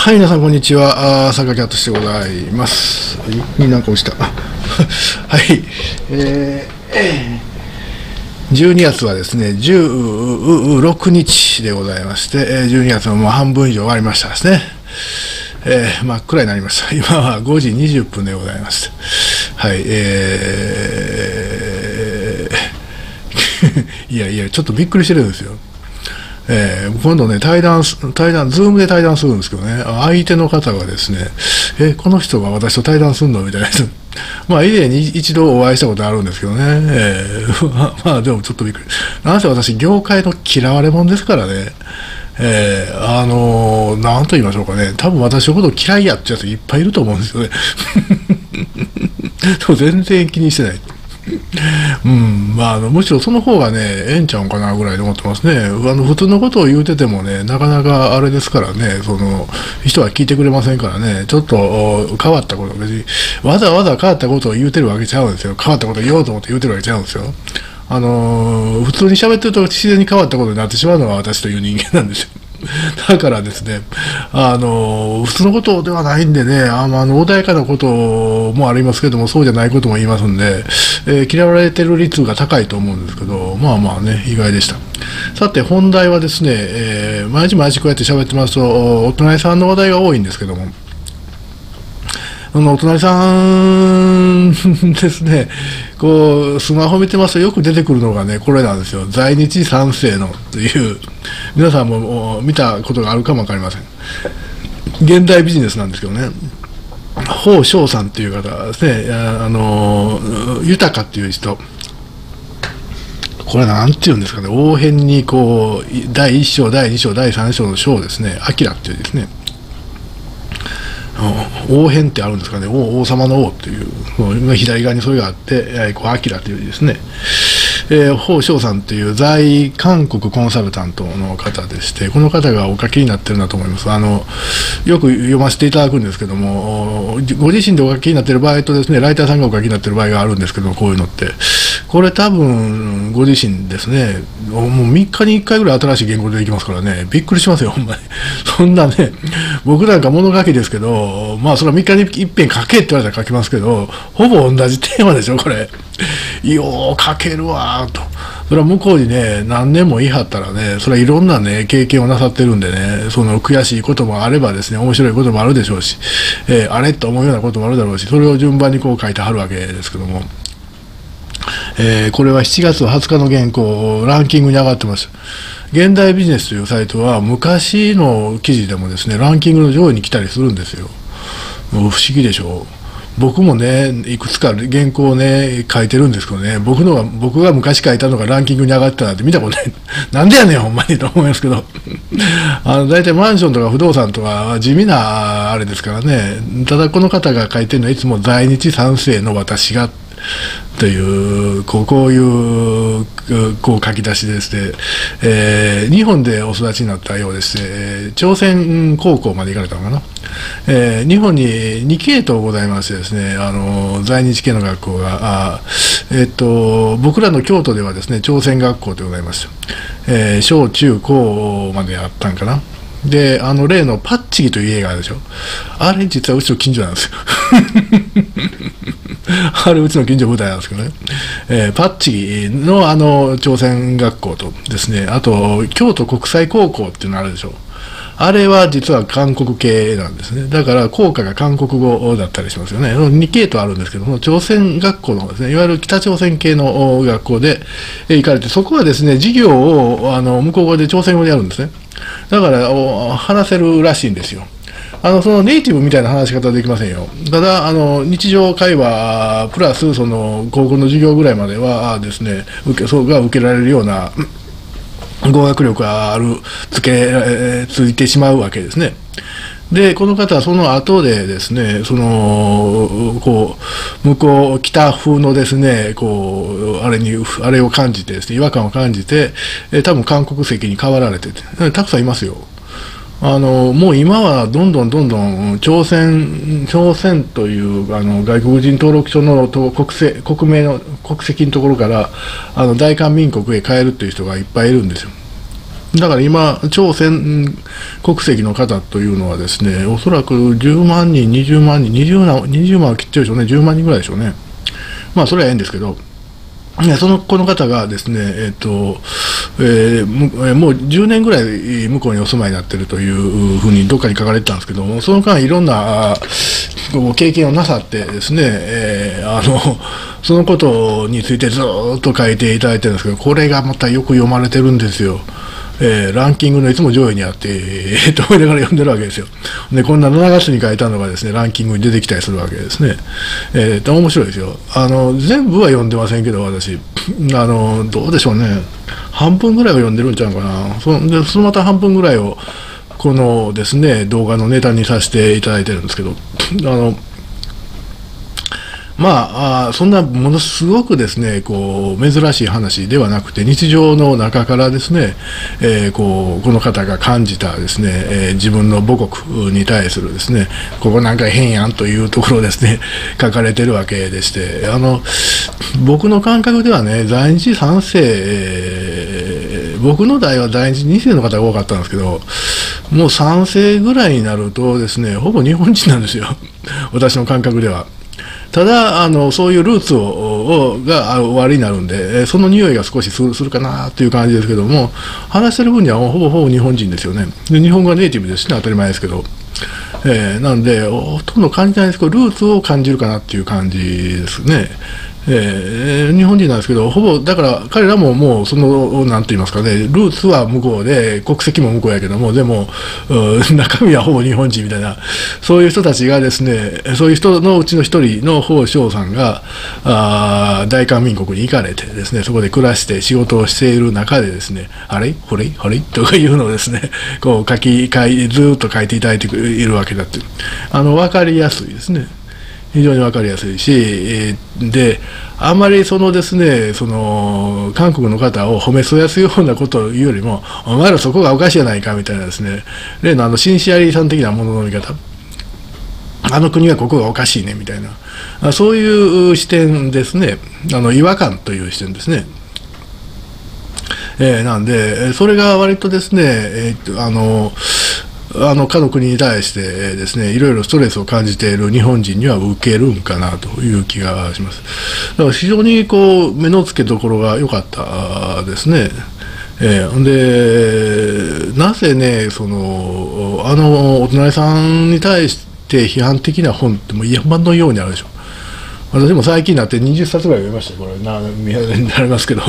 はい、皆さん、こんにちは。坂キャットしてございます。なんか落ちた。はい。12月はですね、16日でございまして、12月のもう半分以上終わりましたですね。真っ暗になりました。今は5時20分でございます。はい。いやいや、ちょっとびっくりしてるんですよ。今度ね、ズームで対談するんですけどね、相手の方がですね、この人が私と対談するのみたいな。まあ、以前に一度お会いしたことあるんですけどね、まあ、でもちょっとびっくり。なんせ私、業界の嫌われ者ですからね、なんと言いましょうかね、多分私のこと嫌いやってやついっぱいいると思うんですよね。でも全然気にしてない。まあ、むしろその方がね、ええんちゃうんかなぐらいで思ってますね。普通のことを言うててもね、なかなかあれですからね、人は聞いてくれませんからね、ちょっと変わったこと、別に、わざわざ変わったことを言うてるわけちゃうんですよ。変わったことを言おうと思って言うてるわけちゃうんですよ。普通に喋ってると自然に変わったことになってしまうのが私という人間なんですよ。だからですね、普通のことではないんでね、穏やかなこともありますけども、そうじゃないことも言いますんで、嫌われてる率が高いと思うんですけど、まあまあね、意外でした。さて、本題はですね、毎日毎日こうやって喋ってますと、お隣さんの話題が多いんですけども、お隣さんですね、スマホ見てますとよく出てくるのがね、これなんですよ。在日三世のという、皆さんも見たことがあるかもわかりません。現代ビジネスなんですけどね、彭翔さんという方ですね、豊かっていう人、これなんていうんですかね、応変に第1章、第2章、第3章の章ですね、明っていうですね、王編ってあるんですかね、王様の王という、左側にそれがあって、明というですね、彭翔さんという在韓国コンサルタントの方でして、この方がお書きになってるんだと思います。よく読ませていただくんですけども、ご自身でお書きになっている場合とですね、ライターさんがお書きになっている場合があるんですけども、こういうのって。これ多分、ご自身ですね、もう3日に1回ぐらい新しい言語でできますからね、びっくりしますよ、ほんまに。そんなね、僕なんか物書きですけど、まあ、それは3日に一遍書けって言われたら書きますけど、ほぼ同じテーマでしょ、これ。よう書けるわーと。それは向こうにね、何年も言い張ったらね、それはいろんなね、経験をなさってるんでね、悔しいこともあればですね、面白いこともあるでしょうし、あれと思うようなこともあるだろうし、それを順番に書いてはるわけですけども。これは7月20日の原稿、ランキングに上がってます。現代ビジネスというサイトは、昔の記事でもですね、ランキングの上位に来たりするんですよ。もう不思議でしょう。僕もね、いくつか原稿をね、書いてるんですけどね、僕が昔書いたのがランキングに上がったなんて見たことない。なんでやねん、ほんまにと思いますけど。大体マンションとか不動産とか地味なあれですからね、ただこの方が書いてるのはいつも在日三世の私が、という、こういう書き出しでですね、日本でお育ちになったようでして、朝鮮高校まで行かれたのかな。日本に2系統ございましてですね、在日系の学校が、僕らの京都ではですね、朝鮮学校でございます。小中高まであったんかな。で、例のパッチギという映画あるでしょ。あれ実はうちの近所なんですよ。あれうちの近所舞台なんですけどね。パッチギの朝鮮学校とですね、あと、京都国際高校っていうのあるでしょ。あれは実は韓国系なんですね。だから校歌が韓国語だったりしますよね。2系統あるんですけども、朝鮮学校のですね、いわゆる北朝鮮系の学校で行かれて、そこはですね、授業を向こう語で朝鮮語でやるんですね。だから話せるらしいんですよ。そのネイティブみたいな話し方はできませんよ。ただ、日常会話プラス、高校の授業ぐらいまではですね、受けられるような語学力がついてしまうわけですね。で、この方はその後でですね、向こう、北風のですね、あれを感じてですね、違和感を感じて、多分韓国籍に変わられてて、たくさんいますよ。もう今はどんどん朝鮮という外国人登録書の国名の国籍のところから大韓民国へ変えるという人がいっぱいいるんですよ。 だから今、朝鮮国籍の方というのはですね、おそらく10万人、20万人、20万は切ってるでしょうね、10万人ぐらいでしょうね。まあ、それはええんですけど、この方がですね、もう10年ぐらい向こうにお住まいになっているというふうにどっかに書かれてたんですけども、その間いろんな経験をなさってですね、そのことについてずっと書いていただいてるんですけど、これがまたよく読まれてるんですよ。ランキングのいつも上位にあって、と思いながら読んでるわけですよ。で、こんな7月に書いたのがですね、ランキングに出てきたりするわけですね。面白いですよ。全部は読んでませんけど、私。どうでしょうね。半分ぐらいは読んでるんちゃうかな。そのまた半分ぐらいを、このですね、動画のネタにさせていただいてるんですけど、まあ、そんなものすごくですね、こう、珍しい話ではなくて、日常の中からですね、この方が感じたですね、自分の母国に対するですね、ここなんか変やんというところをですね、書かれてるわけでして、僕の感覚ではね、在日3世、僕の代は在日2世の方が多かったんですけど、もう3世ぐらいになるとですね、ほぼ日本人なんですよ。私の感覚では。ただそういうルーツが終わりになるんで、その匂いが少しするかなという感じですけども、話してる分にはほぼ日本人ですよね。で日本語がネイティブですね、当たり前ですけど。なんで、ほとんど感じないですけど、ルーツを感じるかなっていう感じですね。日本人なんですけど、ほぼ、だから彼らももう、なんて言いますかね、ルーツは向こうで、国籍も向こうやけども、でも、中身はほぼ日本人みたいな、そういう人たちがですね、そういう人のうちの一人の彭紹さんが、大韓民国に行かれてですね、そこで暮らして仕事をしている中でですね、あれほれとかいうのをですね、こうずーっと書いていただいているわけだって、わかりやすいですね。非常に分かりやすいし、で、あんまりですね、韓国の方を褒めそやすようなことを言うよりも、お前らそこがおかしいじゃないかみたいなですね、例のシンシアリーさん的なものの見方、あの国はここがおかしいねみたいな、そういう視点ですね、違和感という視点ですね。なんで、それが割とですね、かの国に対してですね、いろいろストレスを感じている日本人には受けるんかなという気がします。だから非常にこう目の付けどころが良かったですね。で、なぜね、お隣さんに対して批判的な本ってもう山のようにあるでしょ。私も最近になって20冊ぐらい読みましたよ、これ、見られますけど。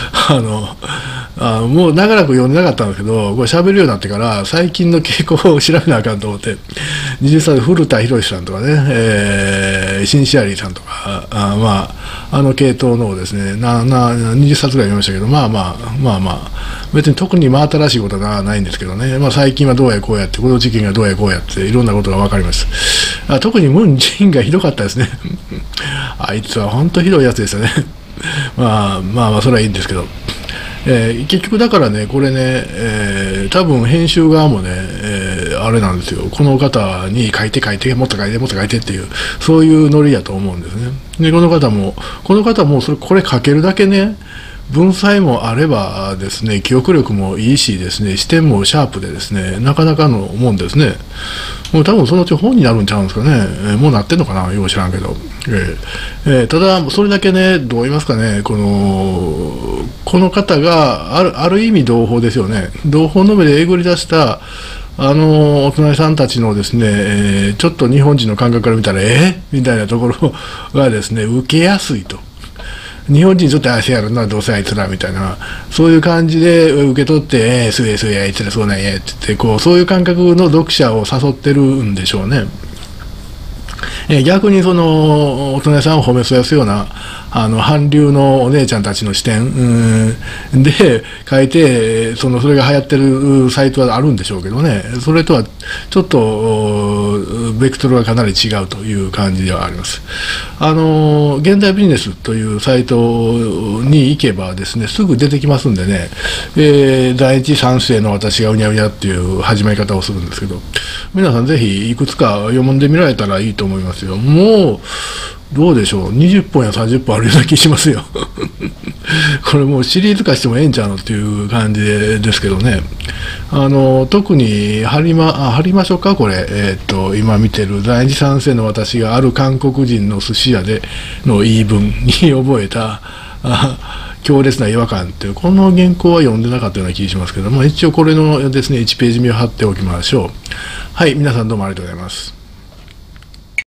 もう長らく読んでなかったんですけど、これ喋るようになってから、最近の傾向を調べなあかんと思って、20歳で古田博さんとかね、シンシアリーさんとか、系統のですね、20冊ぐらい読みましたけど、まあ、別に特に真新しいことはないんですけどね、最近はどうやこうやって、この事件がどうやこうやって、いろんなことが分かります。特にムン・ジェインがひどかったですね。あいつは本当ひどいやつですよね。それはいいんですけど。結局だからね、これね、多分編集側もね、あれなんですよ、この方に書いて、もっと書いてっていう、そういうノリやと思うんですね。で、この方もこれ書けるだけね、文才もあればですね、記憶力もいいしですね、視点もシャープでですね、なかなかのもんですね。もう多分そのうち本になるんちゃうんですかね。もうなってんのかな、よう知らんけど。ただ、それだけね、どう言いますかね、この方がある意味同胞ですよね。同胞の目でえぐり出したお隣さんたちのですね、ちょっと日本人の感覚から見たら、みたいなところがですね、受けやすいと。日本人ちょっとせやろな、どうせあいつらみたいな、そういう感じで受け取って、そうや、あいつらそうなんやって言って、そういう感覚の読者を誘ってるんでしょうね。逆にお隣さんを褒めそやすような韓流のお姉ちゃんたちの視点で書いて、それが流行ってるサイトはあるんでしょうけどね、それとはちょっとベクトルがかなり違うという感じではあります。現代ビジネスというサイトに行けばですね、すぐ出てきますんでね、第一三世の私がうにゃうにゃっていう始まり方をするんですけど、皆さんぜひいくつか読んでみられたらいいと思いますよ。もうどうでしょう、20本や30本あるような気しますよ。 これもうシリーズ化してもええんちゃうのっていう感じですけどね。特に貼りましょうか、これ。今見てる第二三世の私がある韓国人の寿司屋での言い分に覚えた、強烈な違和感っていう、この原稿は読んでなかったような気がしますけども、一応これのですね、1ページ目を貼っておきましょう。はい、皆さんどうもありがとうございます。